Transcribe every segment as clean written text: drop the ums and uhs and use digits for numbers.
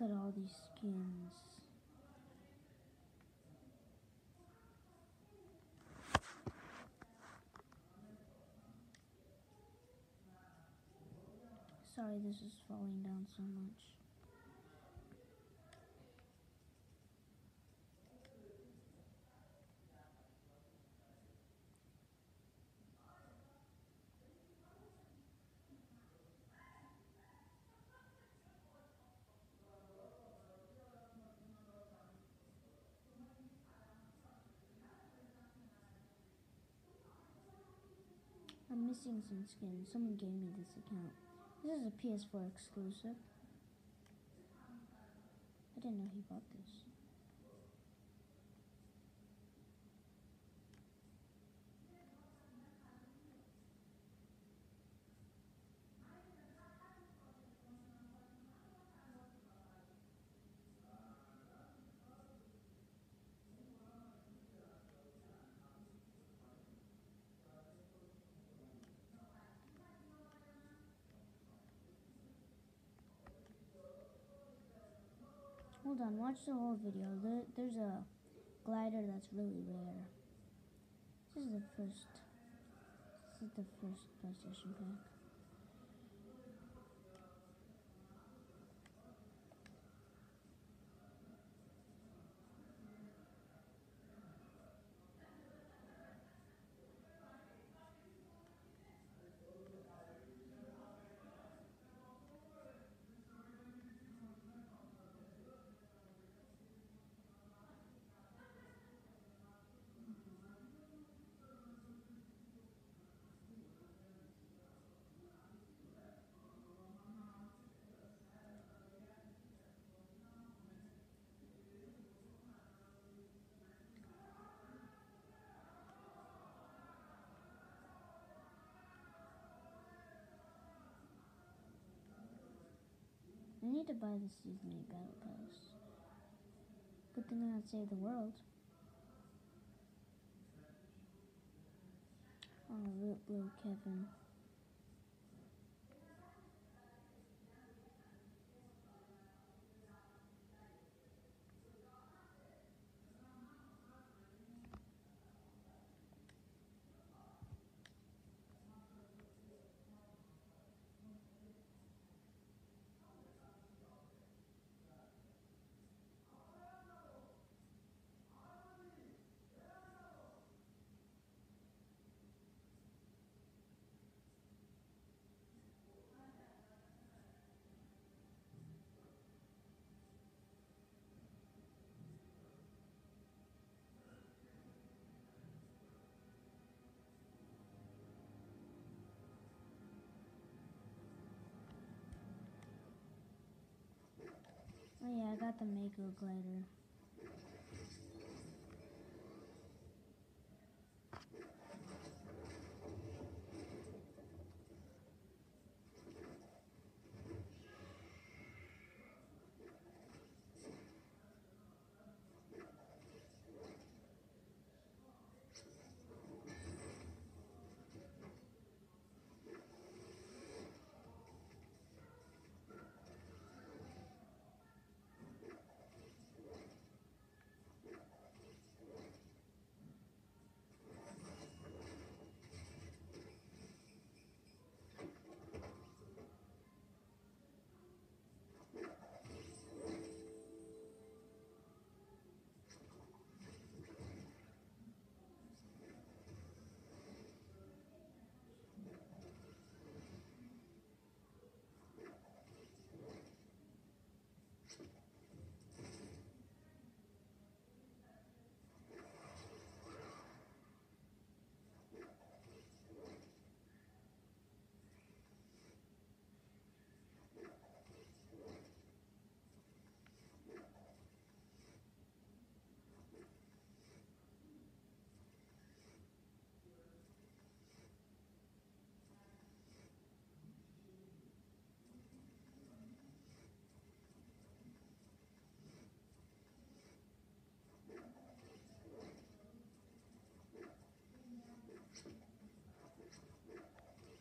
Look at all these skins. Sorry, this is falling down so much. I'm missing some skins. Someone gave me this account. This is a PS4 exclusive. I didn't know he bought this. Hold on, watch the whole video. There's a glider that's really rare. This is the first PlayStation pack. I need to buy the Season 8 Battle Pass. Good thing I saved the world. Oh, little Kevin. Oh yeah, I got the Mako glider.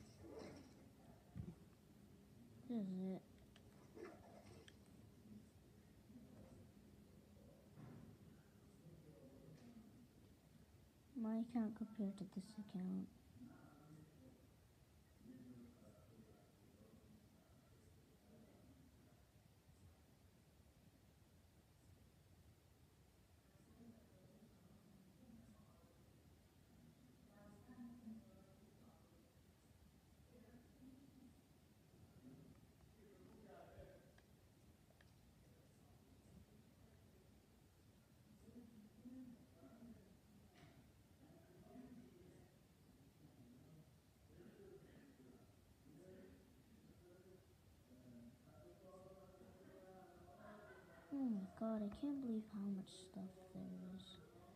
This is it. my account compared to this account. Oh my god, I can't believe how much stuff there is.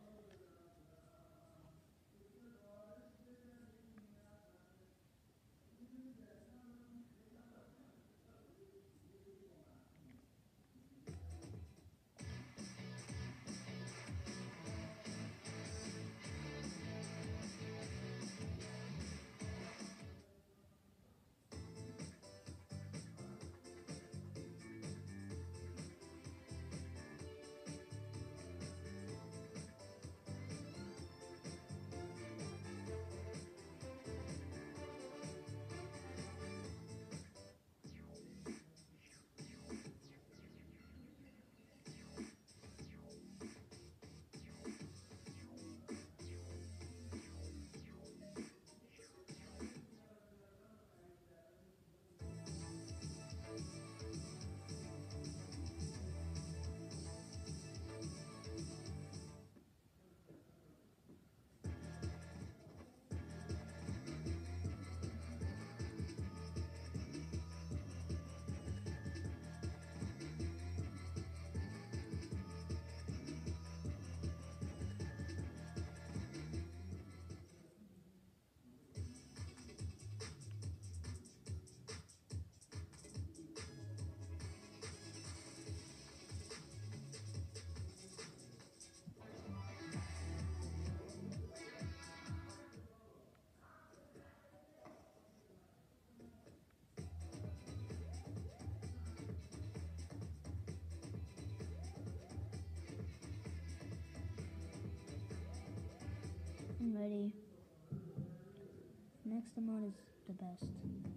I'm ready. Next emote is the best.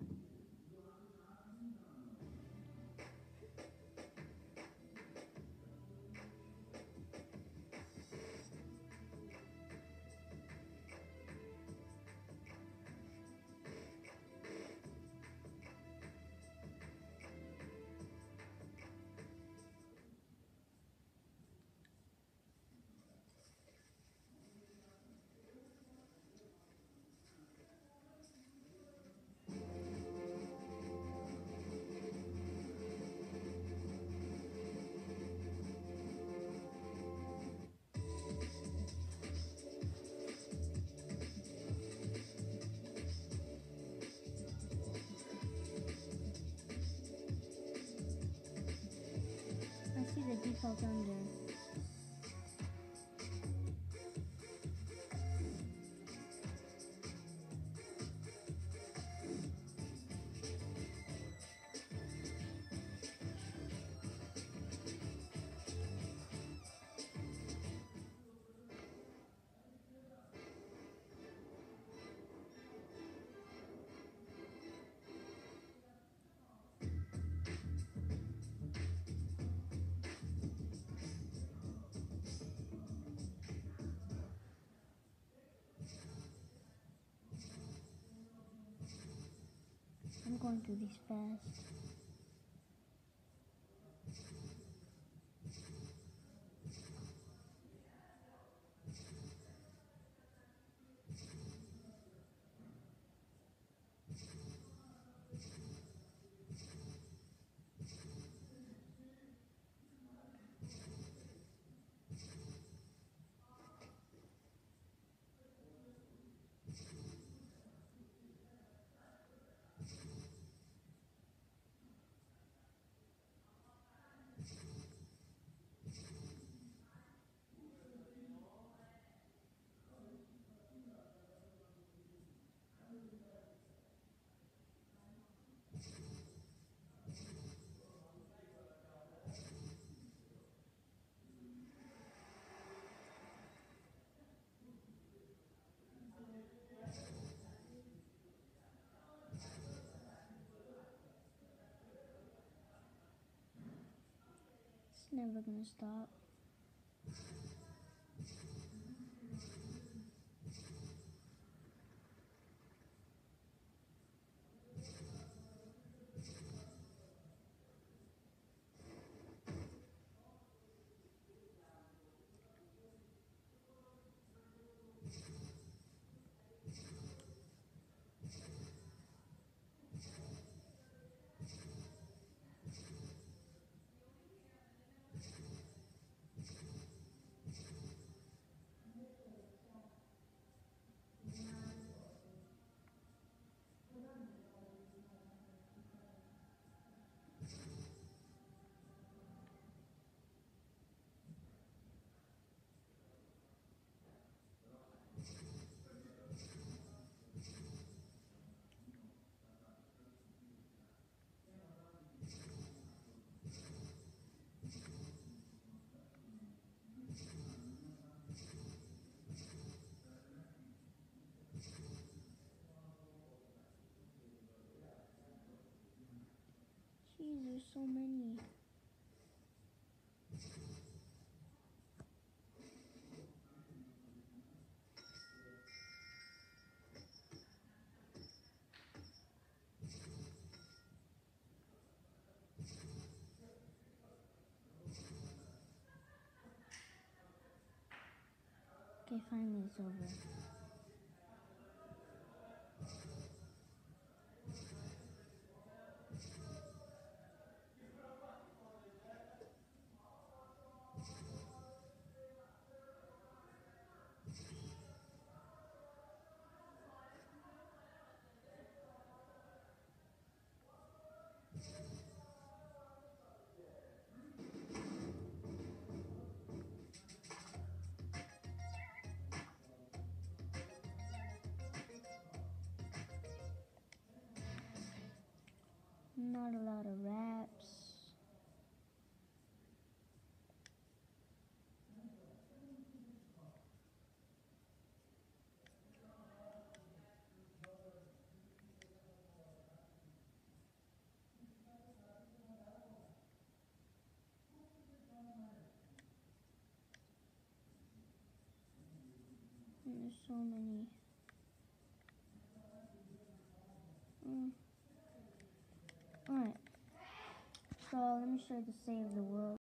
I see the default under. I'm going through these fast. Never gonna stop. Jeez, there's so many. Okay, finally it's over. Not a lot of wraps. And there's so many. Alright. So let me show you the save the world.